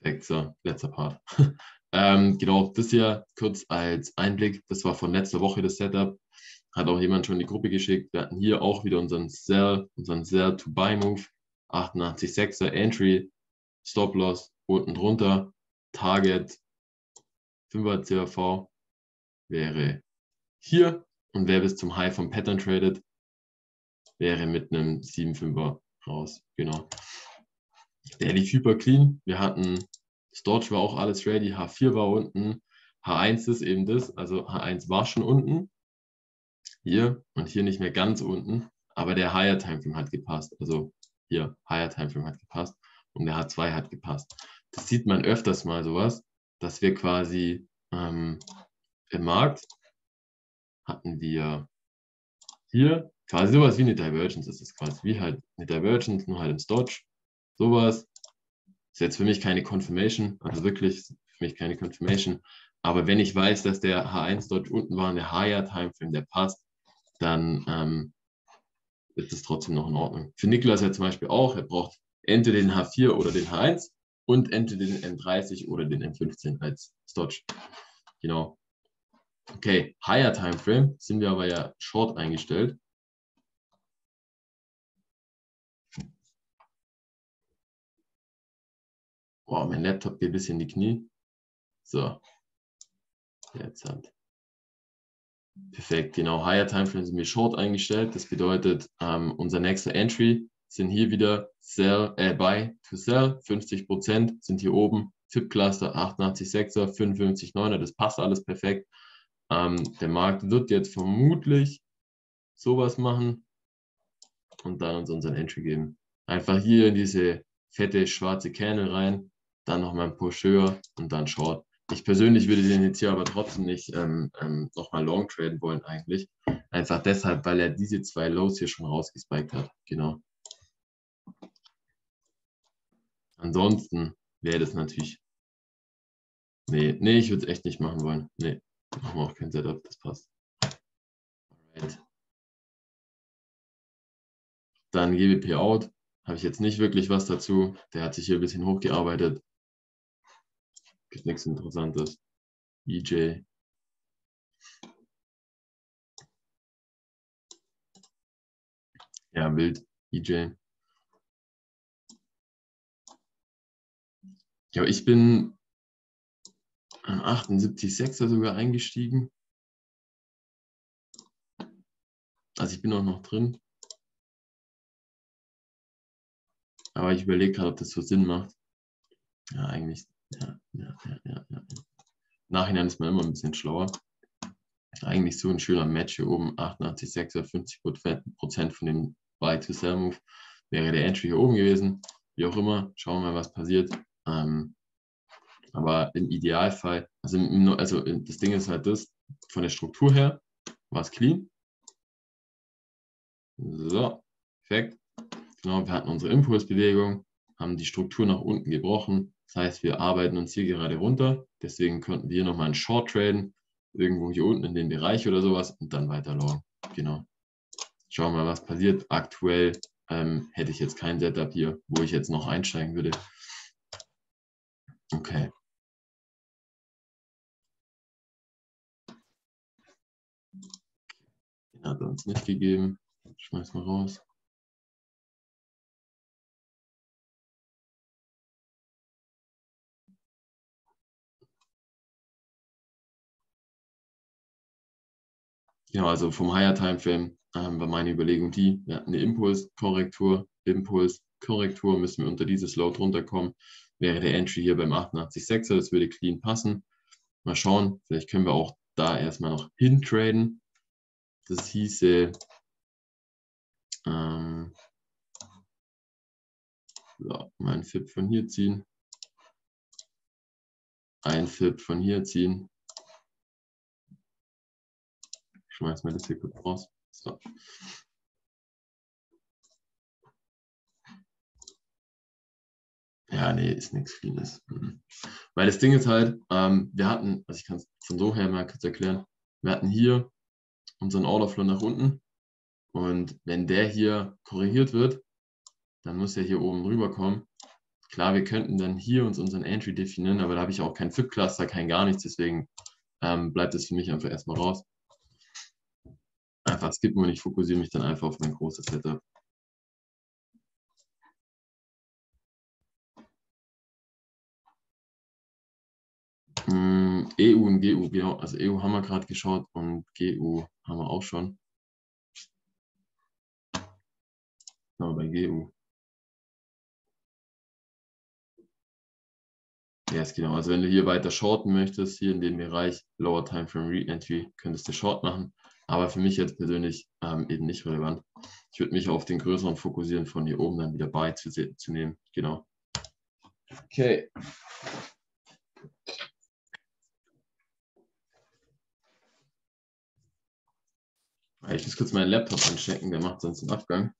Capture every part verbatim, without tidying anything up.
Perfekt, so, letzter Part. ähm, genau, das hier kurz als Einblick. Das war von letzter Woche das Setup. Hat auch jemand schon in die Gruppe geschickt. Wir hatten hier auch wieder unseren Sell, unseren Sell-to-Buy-Move. achtundachtzig Komma sechser Entry, Stop-Loss unten drunter, Target fünfer C A V wäre hier und wer bis zum High vom Pattern tradet, wäre mit einem sieben Komma fünfer raus. Genau. Der lief hyper clean. Wir hatten Storch war auch alles ready, H vier war unten, H eins ist eben das, also H eins war schon unten, hier und hier nicht mehr ganz unten, aber der Higher Timeframe hat gepasst, also hier, Higher Timeframe hat gepasst und der H zwei hat gepasst. Das sieht man öfters mal sowas, dass wir quasi ähm, im Markt hatten wir hier quasi sowas wie eine Divergence, ist es quasi wie halt eine Divergence, nur halt im Storch, sowas. Ist jetzt für mich keine Confirmation, also wirklich für mich keine Confirmation. Aber wenn ich weiß, dass der H eins dort unten war und der Higher Timeframe, der passt, dann ähm, ist es trotzdem noch in Ordnung. Für Niklas ja zum Beispiel auch, er braucht entweder den H vier oder den H eins und entweder den M dreißig oder den M fünfzehn als Storch. Genau. Okay, Higher Timeframe sind wir aber ja Short eingestellt. Boah, mein Laptop geht ein bisschen in die Knie. So. Jetzt halt. Perfekt, genau. Higher Timeframe sind wir Short eingestellt. Das bedeutet, ähm, unser nächster Entry sind hier wieder Sell, äh, Buy to Sell. fünfzig Prozent sind hier oben. F I P-Cluster achtundachtzig Komma sechser, fünfundfünfzig Komma neuner. Das passt alles perfekt. Ähm, der Markt wird jetzt vermutlich sowas machen und dann uns unseren Entry geben. Einfach hier in diese fette schwarze Candle rein, dann nochmal ein Push höher und dann Short. Ich persönlich würde den jetzt hier aber trotzdem nicht ähm, ähm, nochmal long traden wollen eigentlich. Einfach deshalb, weil er diese zwei Lows hier schon rausgespiked hat. Genau. Ansonsten wäre das natürlich. Nee, nee, ich würde es echt nicht machen wollen. Nee, machen wir auch kein Setup, das passt. Alright. Dann G W P Out. Habe ich jetzt nicht wirklich was dazu. Der hat sich hier ein bisschen hochgearbeitet. Gibt nichts Interessantes. E J. Ja, wild. E J. Ja, ich bin am achtundsiebzig Komma sechser sogar eingestiegen. Also ich bin auch noch drin. Aber ich überlege gerade, ob das so Sinn macht. Ja, eigentlich. Ja, ja, ja, ja, ja. Nachhinein ist man immer ein bisschen schlauer. Eigentlich so ein schöner Match hier oben. achtundachtzig Komma sechser, fünfzig Prozent von dem Buy-to-Sell-Move wäre der Entry hier oben gewesen. Wie auch immer, schauen wir mal, was passiert. Ähm, aber im Idealfall, also, im, also das Ding ist halt das, von der Struktur her war es clean. So, perfekt. Genau, wir hatten unsere Impulsbewegung, haben die Struktur nach unten gebrochen. Das heißt, wir arbeiten uns hier gerade runter. Deswegen könnten wir hier nochmal einen Short traden, irgendwo hier unten in den Bereich oder sowas und dann weiter long. Genau. Schauen wir mal, was passiert. Aktuell ähm, hätte ich jetzt kein Setup hier, wo ich jetzt noch einsteigen würde. Okay. Den hat er uns nicht gegeben. Schmeiß mal raus. Ja, also vom Higher Timeframe ähm, war meine Überlegung die, wir hatten eine Impulskorrektur, Impulskorrektur, müssen wir unter dieses Low drunter kommen, wäre der Entry hier beim achtundachtzig Komma sechser, das würde clean passen. Mal schauen, vielleicht können wir auch da erstmal noch hintraden. Das hieße, ähm, so, mal ein F I P von hier ziehen, ein F I P von hier ziehen. Ich schmeiß mal das hier kurz raus. So. Ja, nee, ist nichts Cleanes. Mhm. Weil das Ding ist halt, ähm, wir hatten, also ich kann es von so her mal kurz erklären, wir hatten hier unseren Orderflow nach unten und wenn der hier korrigiert wird, dann muss er hier oben rüberkommen. Klar, wir könnten dann hier uns unseren Entry definieren, aber da habe ich auch kein F I B-Cluster, kein gar nichts, deswegen ähm, bleibt es für mich einfach erstmal raus. Einfach skippen und ich fokussiere mich dann einfach auf mein großes Setup. Mm, E U und G U, genau. Also E U haben wir gerade geschaut und G U haben wir auch schon. Aber bei G U. Ja, yes, genau. Also wenn du hier weiter shorten möchtest, hier in dem Bereich Lower Time Frame Re-Entry, könntest du Short machen. Aber für mich jetzt persönlich ähm, eben nicht relevant. Ich würde mich auf den größeren fokussieren, von hier oben dann wieder Buy zu, zu nehmen. Genau. Okay. Ich muss kurz meinen Laptop anstecken, der macht sonst einen Abgang.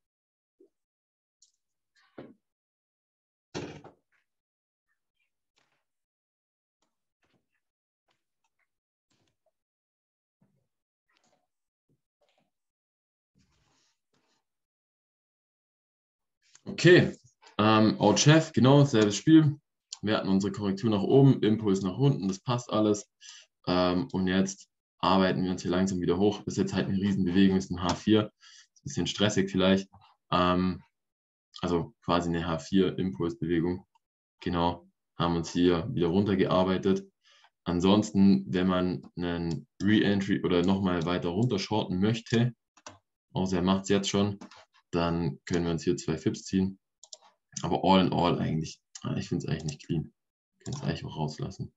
Okay, ähm, Out-Chef, genau, selbes Spiel. Wir hatten unsere Korrektur nach oben, Impuls nach unten, das passt alles. Ähm, und jetzt arbeiten wir uns hier langsam wieder hoch. Ist jetzt halt eine Riesenbewegung, ist ein H vier. Ist ein bisschen stressig vielleicht. Ähm, also quasi eine H vier Impulsbewegung. Genau, haben uns hier wieder runtergearbeitet. Ansonsten, wenn man einen Re-Entry oder nochmal weiter runter shorten möchte, außer er macht es jetzt schon, dann können wir uns hier zwei Fips ziehen. Aber all in all eigentlich, ich finde es eigentlich nicht clean. Ich kann es eigentlich auch rauslassen.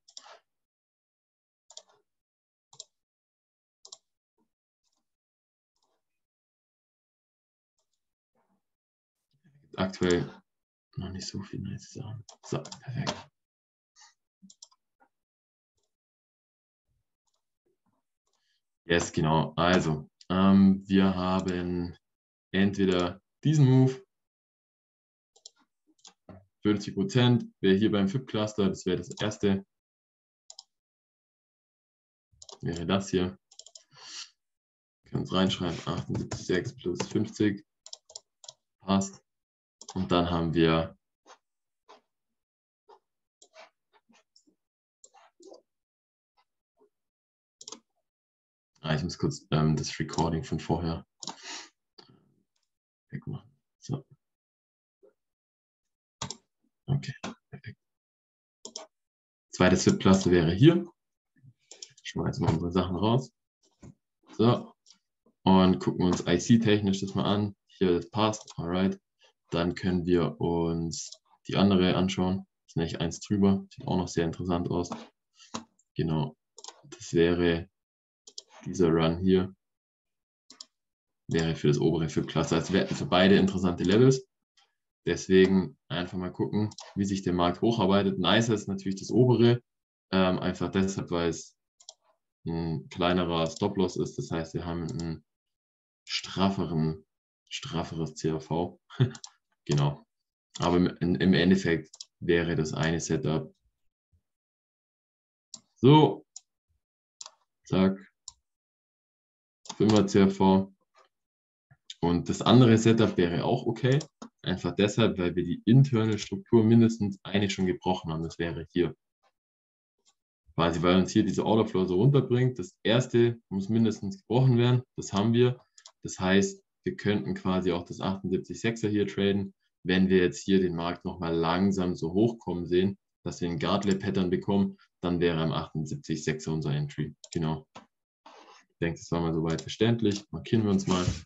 Aktuell noch nicht so viel nice Sachen. So, perfekt. Yes, genau. Also, ähm, wir haben entweder diesen Move, fünfzig Prozent, wäre hier beim F I B-Cluster, das wäre das erste. Wäre das hier. Ich kann es reinschreiben, achtundsiebzig Komma sechs plus fünfzig. Passt. Und dann haben wir ah, ich muss kurz ähm, das Recording von vorher wegmachen. So. Okay, perfekt. Zweites F I B-Cluster wäre hier. Schmeißen wir unsere Sachen raus. So. Und gucken uns I C-technisch das mal an. Hier, das passt. Alright. Dann können wir uns die andere anschauen. Das ist nämlich eins drüber. Sieht auch noch sehr interessant aus. Genau. Das wäre dieser Run hier. Wäre für das obere F I B-Cluster. Also wir hätten für beide interessante Levels. Deswegen einfach mal gucken, wie sich der Markt hocharbeitet. Nicer ist natürlich das obere. Ähm, einfach deshalb, weil es ein kleinerer Stop-Loss ist. Das heißt, wir haben einen strafferen, strafferes C A V. Genau. Aber im, im Endeffekt wäre das eine Setup so. Zack. fünfer C A V. Und das andere Setup wäre auch okay. Einfach deshalb, weil wir die interne Struktur mindestens eine schon gebrochen haben. Das wäre hier. Quasi, weil uns hier diese Orderflow so runterbringt. Das erste muss mindestens gebrochen werden. Das haben wir. Das heißt, wir könnten quasi auch das achtundsiebzig Komma sechser hier traden, wenn wir jetzt hier den Markt nochmal langsam so hochkommen sehen, dass wir ein Gartley-Pattern bekommen, dann wäre am achtundsiebzig Komma sechser unser Entry. Genau. Ich denke, das war mal soweit verständlich. Markieren wir uns mal.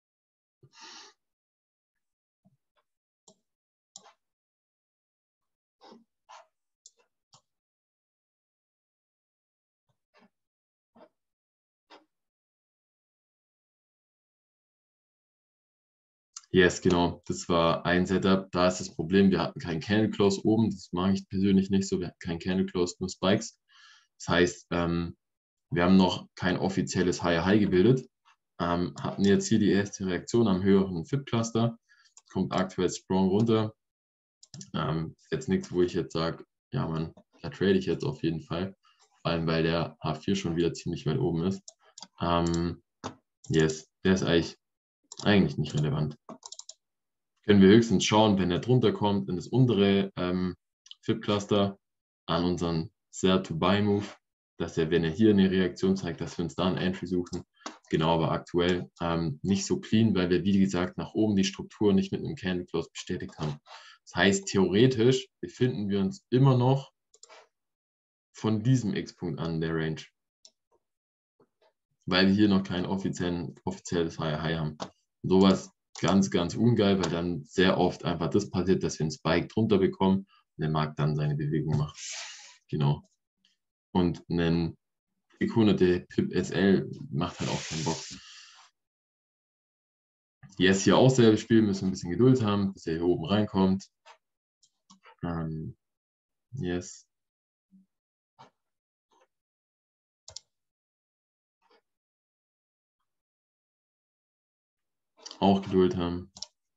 Yes, genau. Das war ein Setup. Da ist das Problem, wir hatten keinen Candle Close oben. Das mag ich persönlich nicht so. Wir hatten keinen Candle Close, nur Spikes. Das heißt, ähm, wir haben noch kein offizielles Higher High gebildet. Ähm, hatten jetzt hier die erste Reaktion am höheren F I B-Cluster. Kommt aktuell strong runter. Ähm, ist jetzt nichts, wo ich jetzt sage, ja man, da trade ich jetzt auf jeden Fall. Vor allem, weil der H vier schon wieder ziemlich weit oben ist. Ähm, yes, der ist eigentlich, eigentlich nicht relevant. können wir höchstens schauen, wenn er drunter kommt in das untere ähm, F I B-Cluster an unseren Sell-to-Buy-Move, dass er, wenn er hier eine Reaktion zeigt, dass wir uns da ein Entry suchen. Genau, aber aktuell ähm, nicht so clean, weil wir, wie gesagt, nach oben die Struktur nicht mit einem Candle Close bestätigt haben. Das heißt, theoretisch befinden wir uns immer noch von diesem X-Punkt an der Range, weil wir hier noch kein offiziellen, offizielles High High haben. Sowas ganz, ganz ungeil, weil dann sehr oft einfach das passiert, dass wir einen Spike drunter bekommen und der Markt dann seine Bewegung macht. Genau. Und einen hundert P I P S L macht halt auch keinen Bock. Yes, hier auch selbe Spiel, müssen wir ein bisschen Geduld haben, bis er hier oben reinkommt. Um, yes. Auch Geduld haben.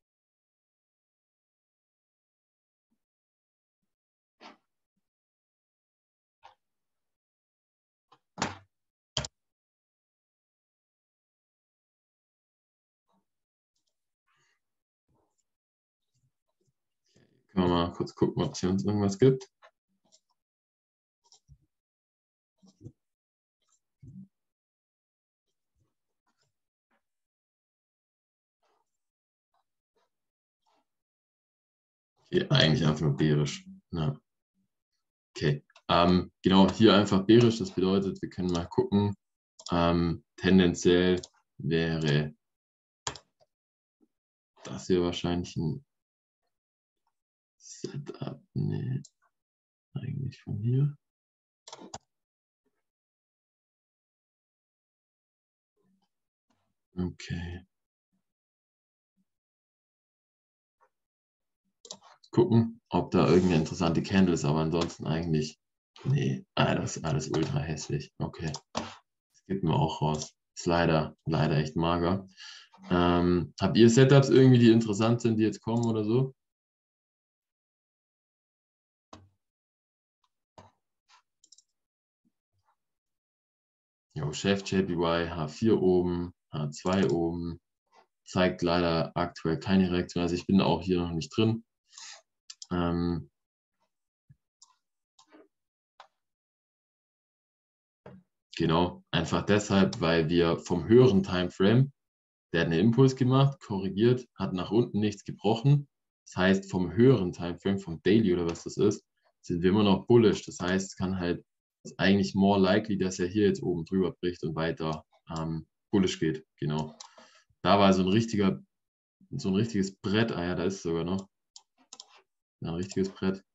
Können wir mal kurz gucken, ob es hier uns irgendwas gibt. Okay, eigentlich einfach nur bärisch. Ja. Okay, ähm, genau, hier einfach bärisch, das bedeutet, wir können mal gucken. Ähm, tendenziell wäre das hier wahrscheinlich ein Setup. Nee, eigentlich von hier. Okay. Gucken, ob da irgendeine interessante Candle ist, aber ansonsten eigentlich, nee, alles, alles ultra hässlich. Okay, das gibt mir auch raus. Ist leider, leider echt mager. Ähm, habt ihr Setups irgendwie, die interessant sind, die jetzt kommen oder so? Jo, Chef, J P Y, H vier oben, H zwei oben, zeigt leider aktuell keine Reaktion. Also ich bin auch hier noch nicht drin. Ähm, genau, einfach deshalb, weil wir vom höheren Timeframe, der hat einen Impuls gemacht, korrigiert, hat nach unten nichts gebrochen. Das heißt, vom höheren Timeframe, vom Daily oder was das ist, sind wir immer noch bullish. Das heißt, es kann halt, ist eigentlich more likely, dass er hier jetzt oben drüber bricht und weiter ähm, bullish geht. Genau. Da war so ein richtiger, so ein richtiges Brett. Ah ja, da ist es sogar noch. Ja, ein richtiges Brett.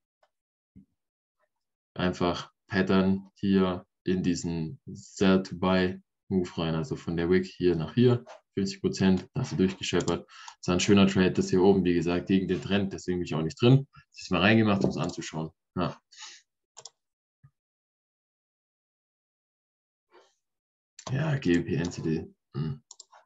Einfach Pattern hier in diesen Sell to Buy Move rein, also von der Wick hier nach hier, fünfzig Prozent, da hast du durchgescheppert. Das war ein schöner Trade, das hier oben, wie gesagt, gegen den Trend, deswegen bin ich auch nicht drin. Das ist mal reingemacht, um es anzuschauen. Ja. Ja, G B P N C D. Hm.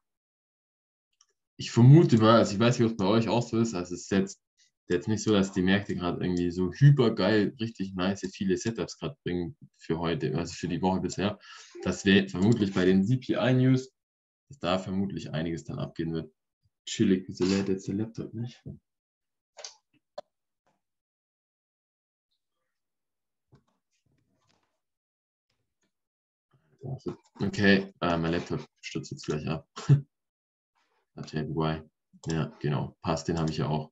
Ich vermute mal, also ich weiß nicht, ob es bei euch auch so ist, also es ist jetzt, jetzt nicht so, dass die Märkte gerade irgendwie so hypergeil, richtig nice, viele Setups gerade bringen für heute, also für die Woche bisher. Das wäre vermutlich bei den C P I-News, dass da vermutlich einiges dann abgehen wird. Chillig, wieso lädt jetzt der Laptop nicht? Okay, äh, mein Laptop stürzt jetzt gleich ab. Ja, genau, passt, den habe ich ja auch.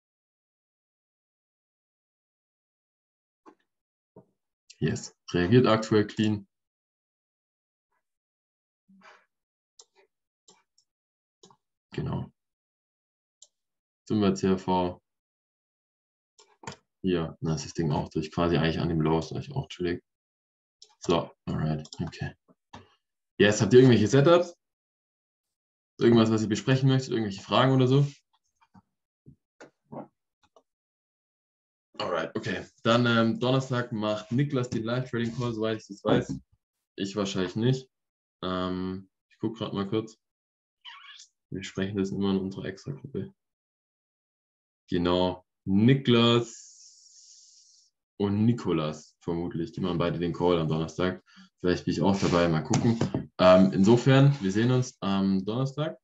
Yes, reagiert aktuell clean. Genau. fünfer C V. Hier, dann ist das Ding auch durch, quasi eigentlich an dem Lows, euch auch chillig. So, alright, okay. Yes, habt ihr irgendwelche Setups? Irgendwas, was ihr besprechen möchtet? Irgendwelche Fragen oder so? Alright, okay. Dann ähm, Donnerstag macht Niklas den Live-Trading-Call, soweit ich das weiß. Ich wahrscheinlich nicht. Ähm, ich gucke gerade mal kurz. Wir sprechen das immer in unserer Extra-Gruppe. Genau. Niklas und Nikolas vermutlich. Die machen beide den Call am Donnerstag. Vielleicht bin ich auch dabei. Mal gucken. Ähm, insofern, wir sehen uns am Donnerstag.